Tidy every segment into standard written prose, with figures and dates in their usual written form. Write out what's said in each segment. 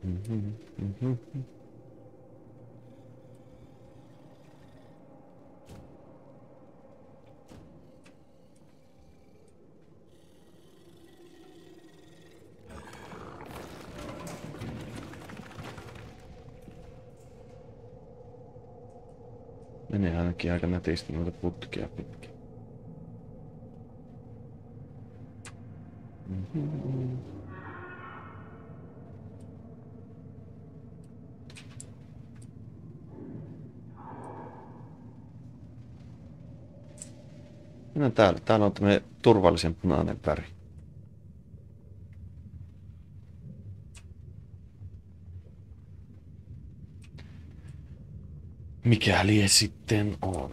Menee ainakin aika nätisti noita putkia pitkin. Mennään täällä. Täällä on tämmönen turvallisen punainen väri. Mikäli sitten on.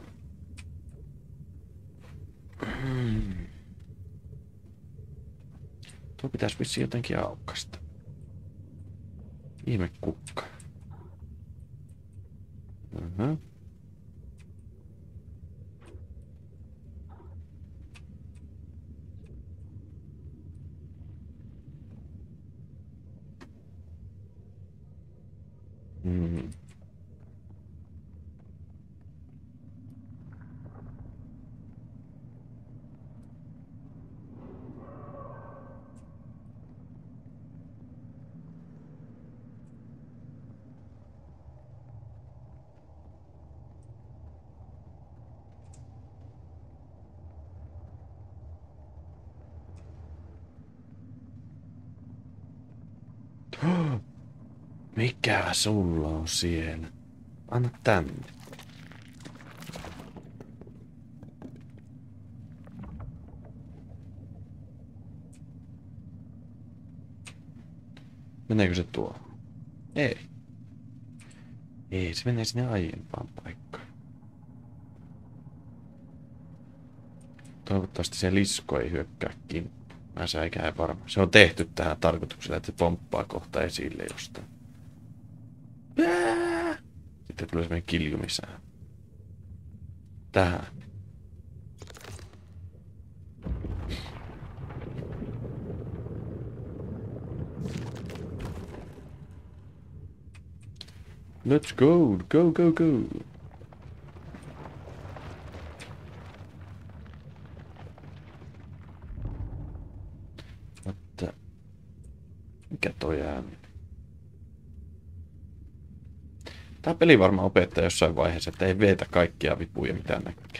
Tuo pitäisi vissiin jotenkin aukkasta. Ihme kukka. Mikä sulla on siellä? Anna tänne. Meneekö se tuo? Ei. Ei, se menee sinne aiempaan paikkaan. Toivottavasti se lisko ei hyökkää kimppuun. Mä säikään varma. Se on tehty tähän tarkoituksella, että se pomppaa kohta esille jostain. Sitten tulee semmoinen kiljumisää. Tähän. Let's go, go, go, go. Mutta mikä toi ääni? Tää peli varmaan opettaa jossain vaiheessa, että ei veetä kaikkia vipuja mitä näkee.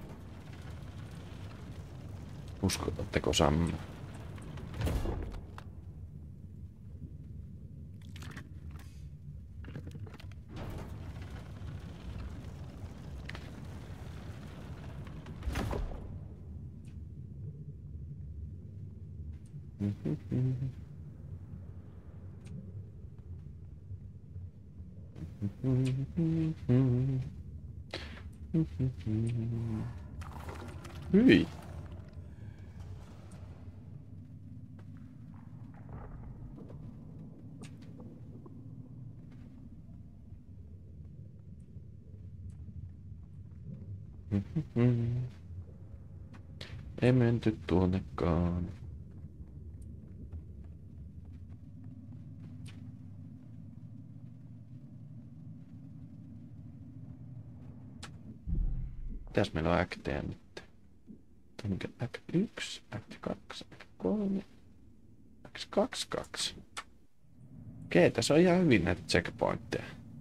Uskotatteko Sam? Hyi. Ei menty tuonnekaan. Mitäs meillä on äktejä nyt? Mikä Act 1, Act 2, Act 3, Act 2, 2. Okei, tässä on ihan hyvin näitä checkpointteja.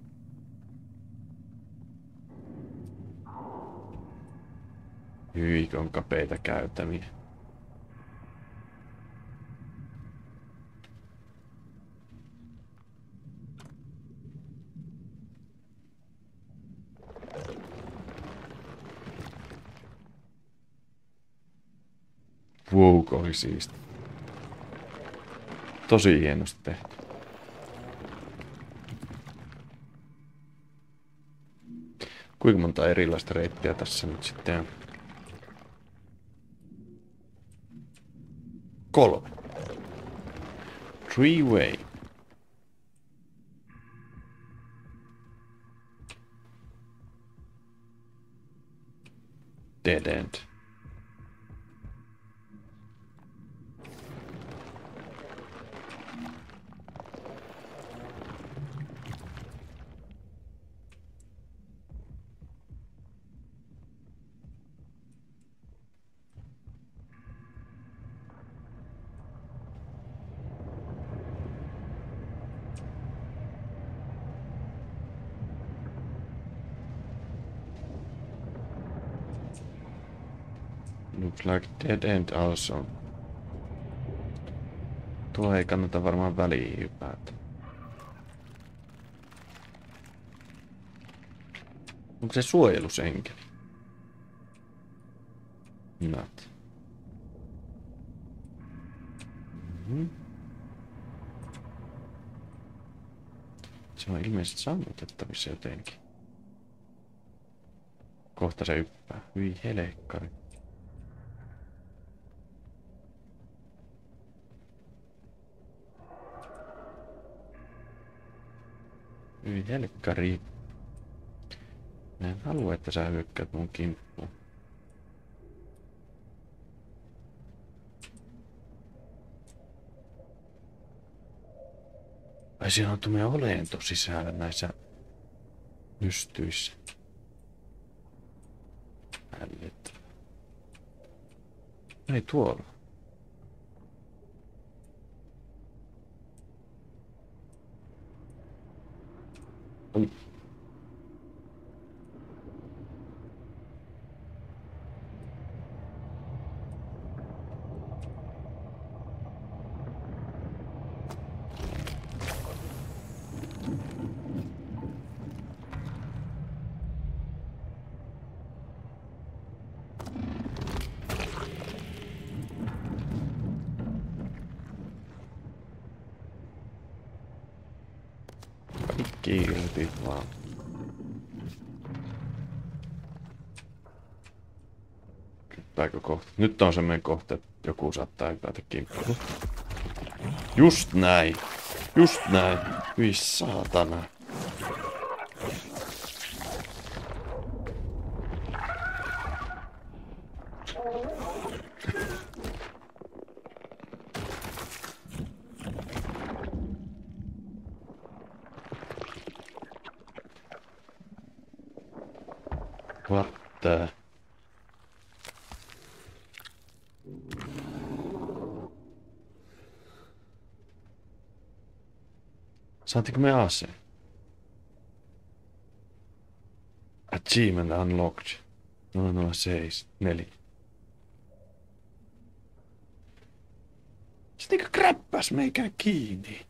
Hyi, on kapeita käytäviä. Wow, oli siisti. Tosi hienosti tehty. Kuinka monta erilaista reittiä tässä nyt sitten on? 3. 3-way. Dead end. Looks like dead end also. Tuo ei kannata varmaan väliin hypätä. Onko se suojelusenkeli? Not. Se on ilmeisesti sammutettavissa jotenkin. Kohta se hyppää. Hyi helekkari. Hyi helkkari. Mä en halua, että sä hyökkäät mun kimppuun. Ai siinä on tuommoinen olento sisällä näissä nystyissä. Äljet. Ei tuolla. Oi. Kiirti vaan. Kyppääkö kohta? Nyt on semmoinen kohta, että joku saattaa hypätä kimppuun. Just näin! Just näin! Hyi saatana! What the? Saatiinko me aseen? Achievement unlocked. 006-4. Se niinkö kräppäs meikään kiinni.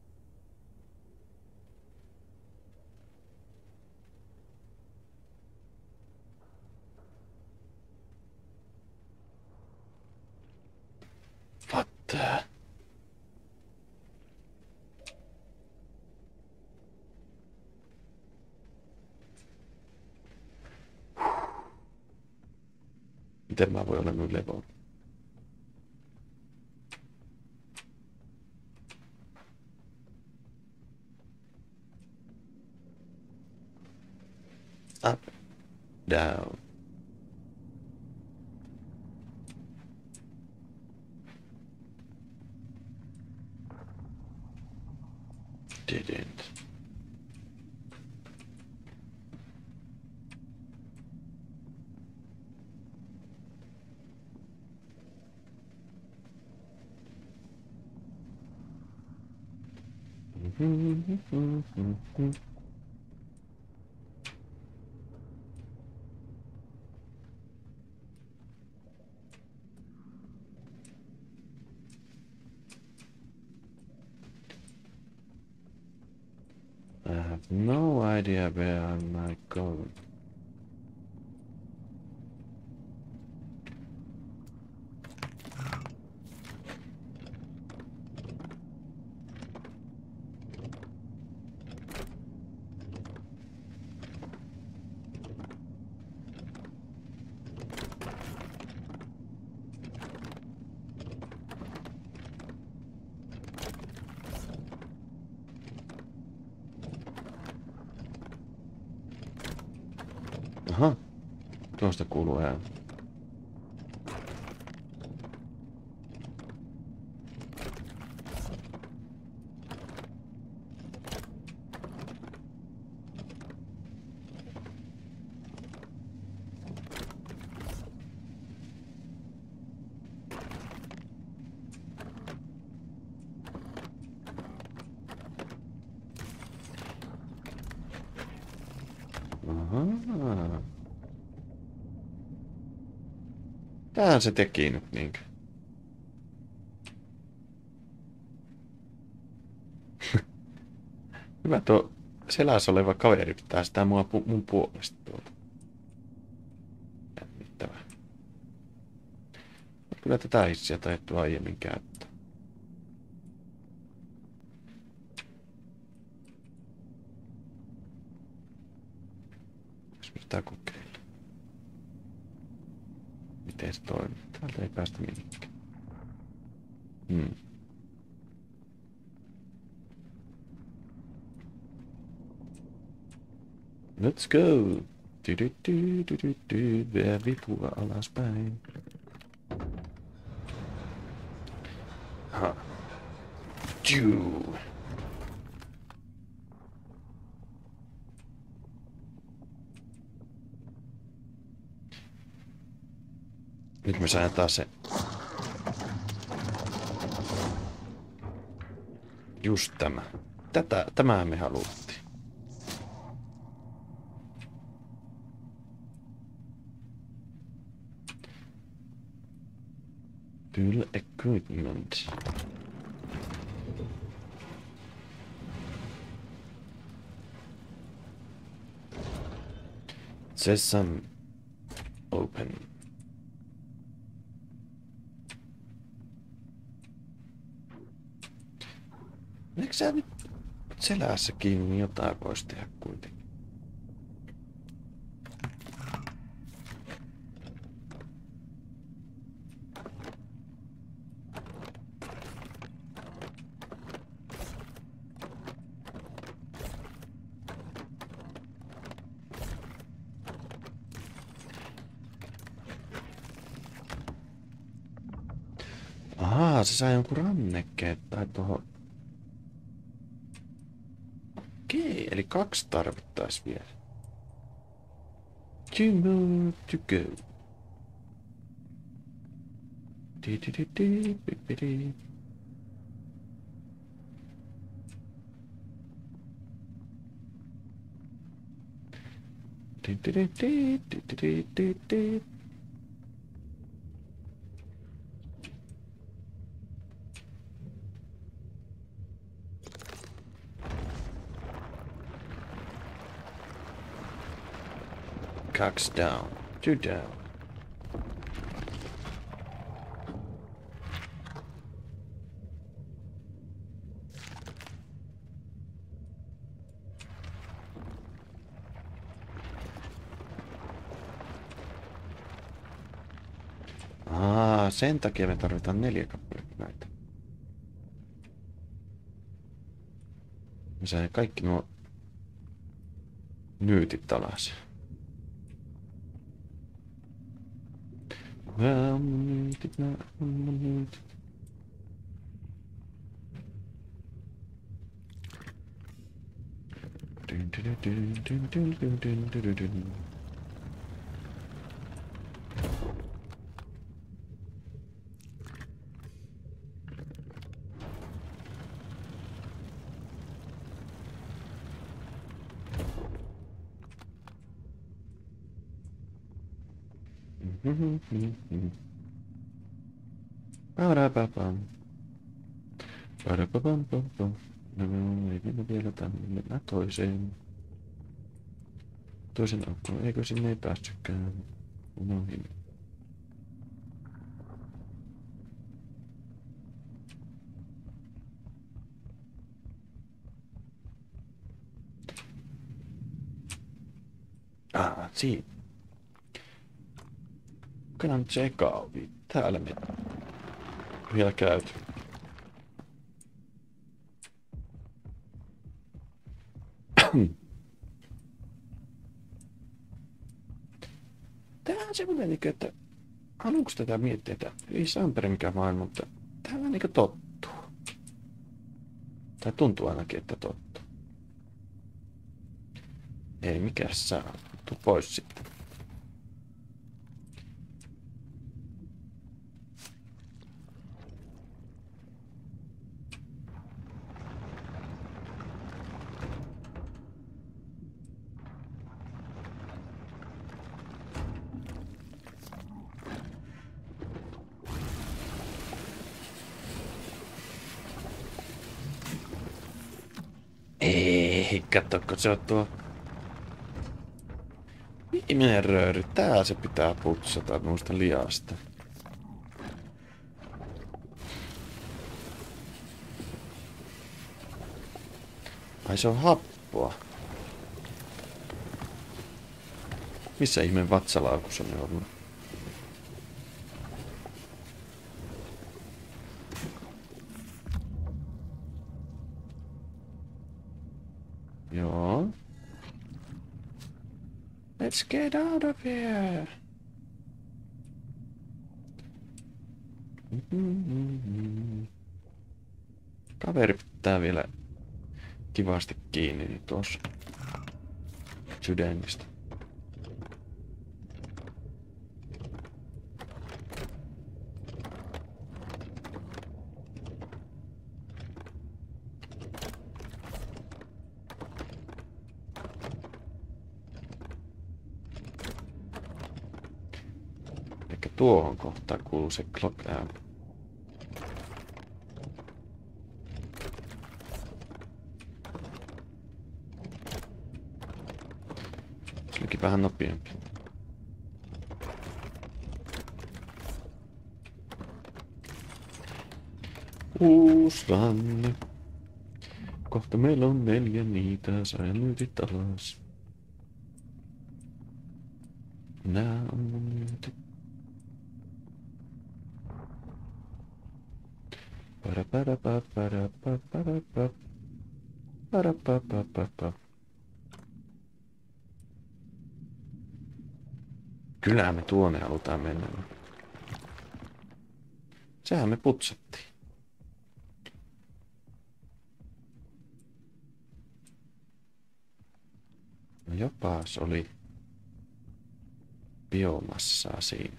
What the? Miten mä voin olla noin levolla? Up, down. Didn't. I have no idea where I might go. Aha, tuosta kuuluu ääni. Aha. Tähän se teki nyt niinkö? Hyvä tuo selässä oleva kaveri pitää sitä mun puolesta tuolta. Jännittävää. Kyllä tätä hissiä taidettu aiemmin käyttää. Jos me sitä kokeilla. Miten se toimii? Täältä ei päästä mihinkään. Let's go! Vie vitua alaspäin. Ha. Juu. Nyt me saadaan taas se. Just tämä. Tämähän me haluttiin. Tool equipment. Sesame open. Eikö sä nyt selässä kiinni, niin jotain voisi tehdä kuitenkin? Ahaa, se saa jonkun rannekkeen tai tuohon. Okei, eli 2 tarvittaisi vielä. 2 more to go. Cox down. 2 down. Sen takia me tarvitaan 4 kappaletta näitä. Me saamme kaikki nuo nyytit alas. Nyytit, nyytit. Ei mennä vielä tänne, mennään toiseen. Toisen aukkoon, eikö sinne ei päästykään? Unohin. Siinä. Kanan tsekaavi. Täällä me vielä käyty. Tää on semmoinen, että aluksi tätä miettiä, että ei Sampere mikä vaan, mutta täällä niinku tottuu. Tai tuntuu ainakin, että tottuu. Ei mikäs saa. Tuu pois sitten. Ei, katsokko se on tuo viimeinen rööri. Tää se pitää putsata noista liasta. Ai se on happoa. Missä ihmeen vatsalaukussa ne on? Joo. Let's get out of here. Kaveri pitää vielä kivasti kiinni niin tuossa sydämistä. Ehkä tuohon kohtaan kuuluu se clock amp. Se olikin vähän nopeampi. Uusranne. Kohta meillä on 4 niitä, säilytit alas. Nää on mun myytit. Kyllähän me tuonne halutaan mennä. Sehän me putsattiin. No jopas oli biomassaa siinä.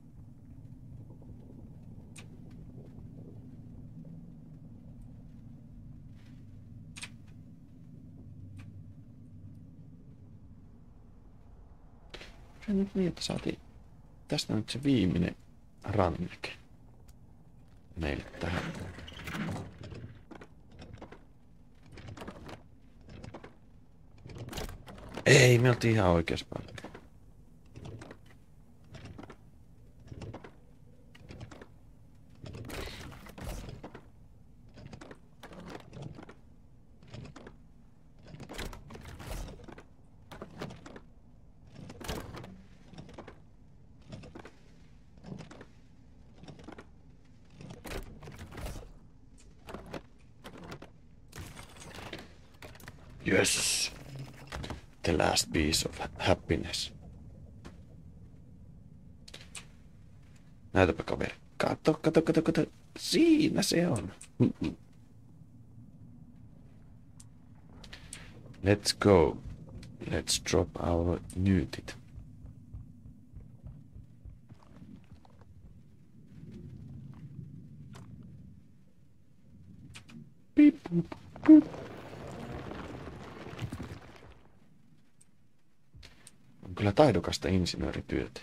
Se nyt niin, että saatiin tästä nyt se viimeinen ranneke meille tähän. Ei, me oltiin ihan oikeassa paikassa. Yes. The last piece of happiness. Näytäpä kaveri. Kato. Siinä se on. Let's go. Let's drop our newtit. Beep, boop, boop. On kyllä taidokasta insinöörityötä.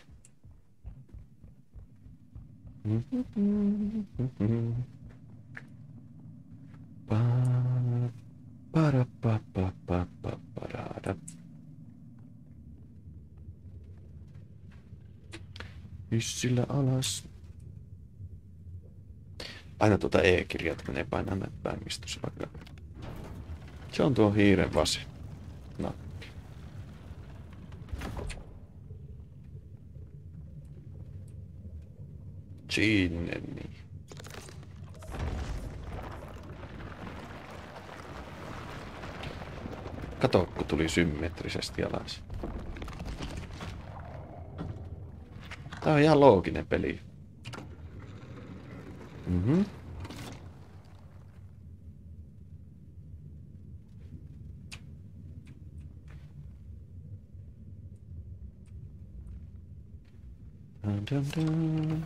Hyssillä alas. Aina tuota E-kirjaa menee painaa näitä päinmistossa vaikka. Se on tuo hiiren vasen nappi. Sinne niin. Kato, kun tuli symmetrisesti alas. Tää on ihan looginen peli. Mhm. Dun, dun, dun.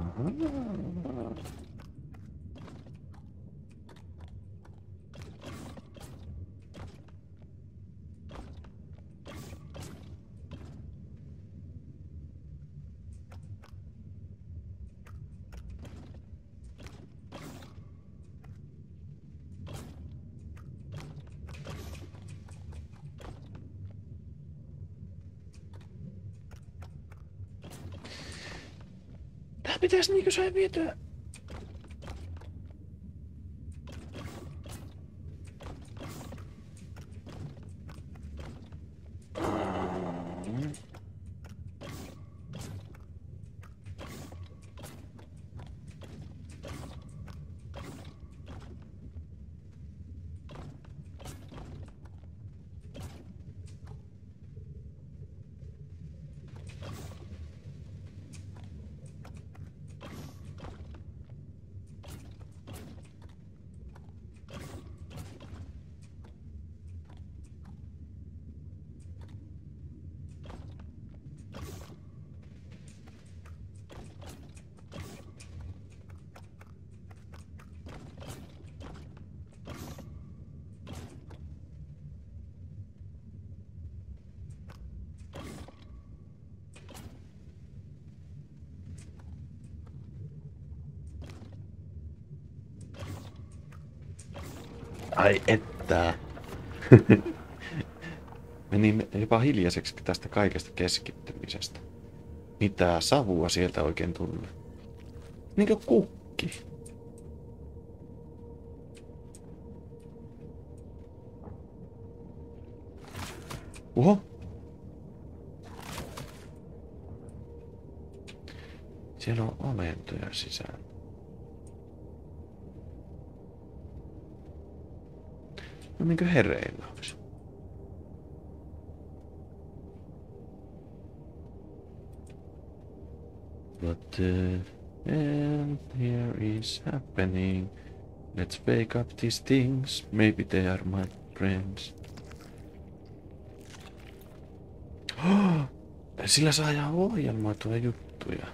Tää pitäis niinkö saada vietyä. Ai että. Meni jopa hiljaiseksi tästä kaikesta keskittymisestä. Mitä savua sieltä oikein tuli? Niinkö kukki? Oho. Siellä on olentoja sisällä. No niinkö hereillä olisi? What the hell here is happening? Let's wake up these things. Maybe they are my friends. Sillä saa ohjelmoitua juttuja.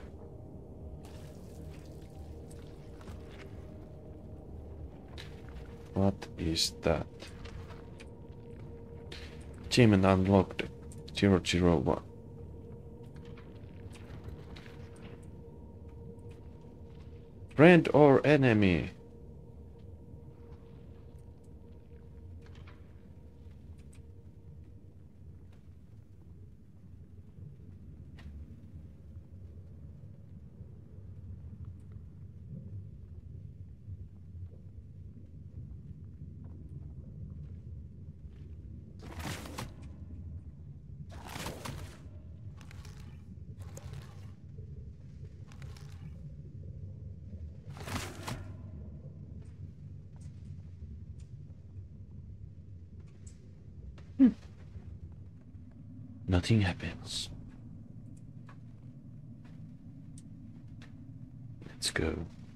What is that? Achievement unlocked. 001. Friend or enemy? Nothing happens. Let's go.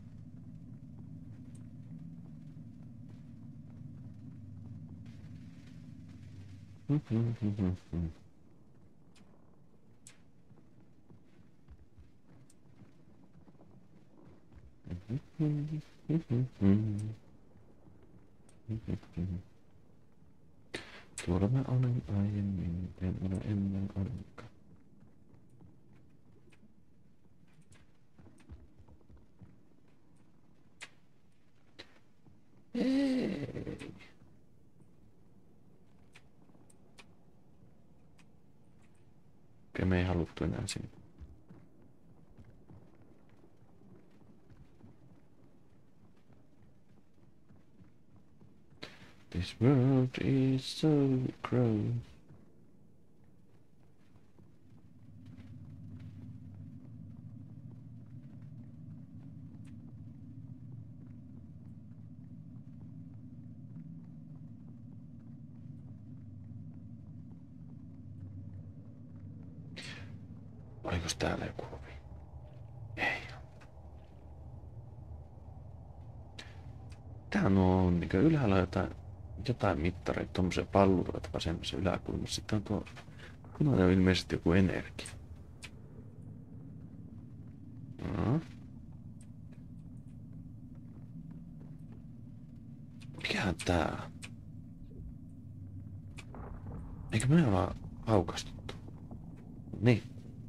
Tuolla mä olin aiemmin, en ole ennen ollutkaan. Ei. Okei, me ei haluttu enää sinne. This world is so cruel. Olikos täällä joku ovi? Ei. Täällä on niin ylhäällä jotain mittareita, tommosia palluroita vasemmassa yläkulmassa. Sitten on tuo punainen on ilmeisesti joku energia. No. Mikähän tää? Eikö me olla aukastuttu? Niin.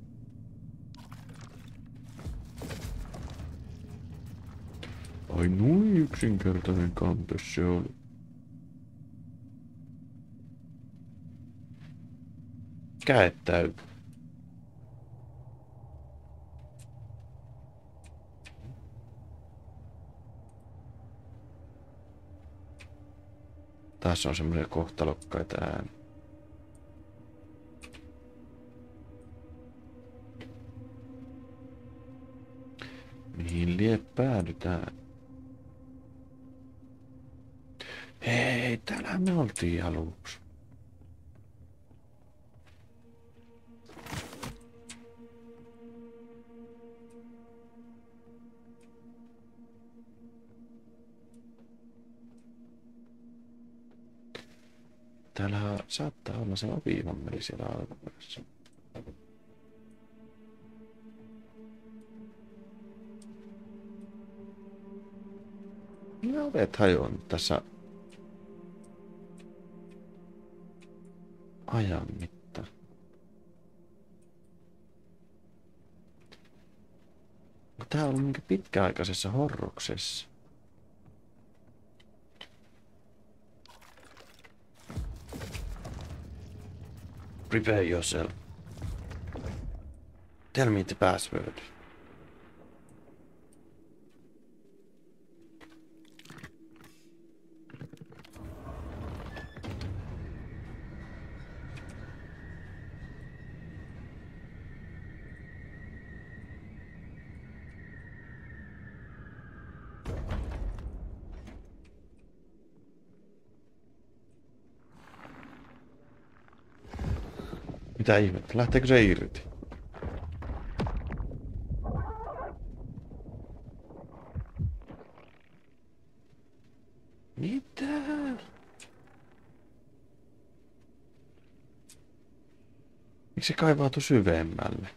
Ai noin yksinkertainen kante se oli. Käet täytyy. Taas on semmoisia kohtalokkaita ääniä. Mihin lie päädytään? Hei, täällä me oltiin aluksi. Täällä saattaa olla se ovivammeli siellä alkuperässä. Minä ovet hajonnut tässä ajan mittaan. Tää on ollut pitkäaikaisessa horroksessa. Prepare yourself. Tell me the password. Mitä ihmettä? Lähteekö se irti? Mitä? Miksi se kaivautui syvemmälle?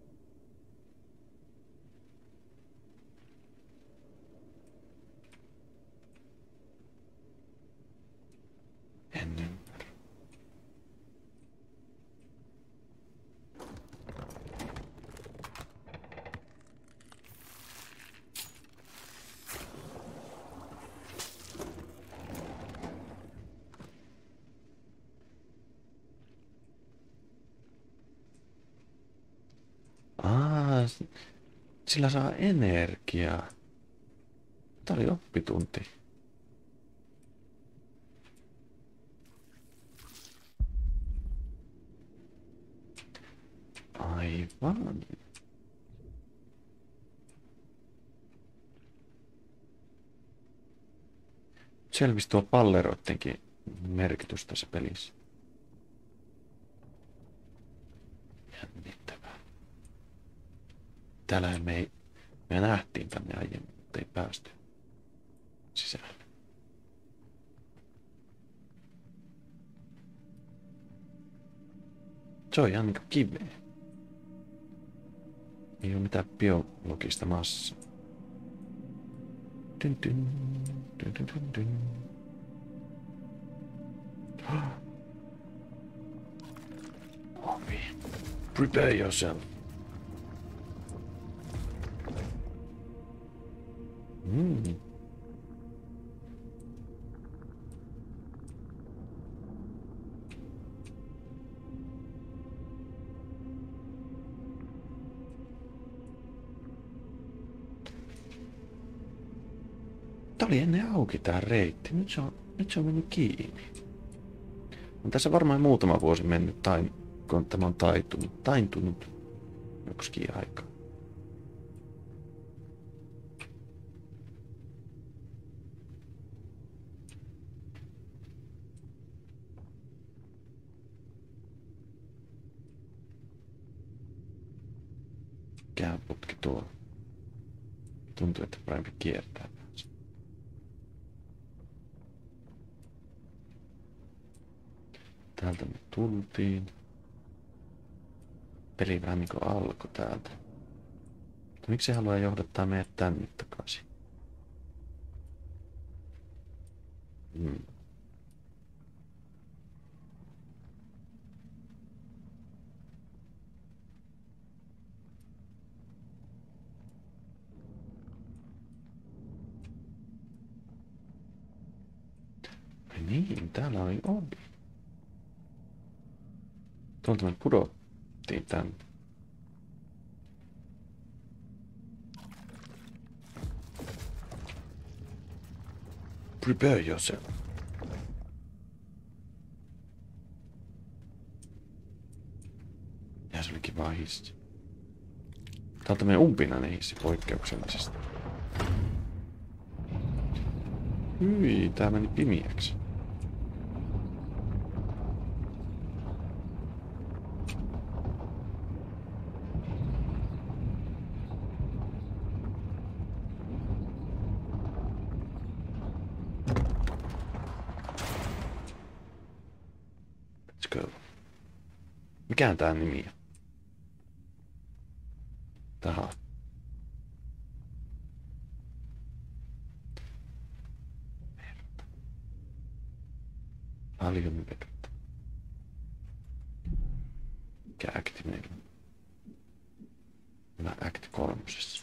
En ymmärrä. Sillä saa energiaa. Tää oli oppitunti. Aivan. Selvisi tuo palleroittenkin merkitys tässä pelissä. Jännittävää. Täällä me nähtiin tänne aiemmin, mutta ei päästy sisälle. Se on ihan niinku kiveä. Ei ole mitään biologista massaa. Dyn, dyn, dyn, dyn, dyn, dyn. Ovi. Prepare yourself. Tää oli ennen auki tää reitti. Nyt se on mennyt kiinni. On tässä varmaan muutama vuosi mennyt, kun tämä on taintunut joksikin aikaa. Mikä putki tuo? Tuntuu, että parempi kiertää. Täältä me tultiin. Peli vähän niin kuin alkoi täältä. Miksi se haluaa johdattaa meidät tänne takaisin? Mm. Ai niin, täällä oli ovi. Tuolta me pudottiin tänne. Prepare yourself. Ja se oli kiva hissi. Tää on tämmönen umpinainen hissi poikkeuksellisesti. Hyi, tää meni pimiäksi. Let's go. Mikään tää nimi on? Taha. Verta. Paljon vettä. Mikä acti meillä on? Mä acti 3.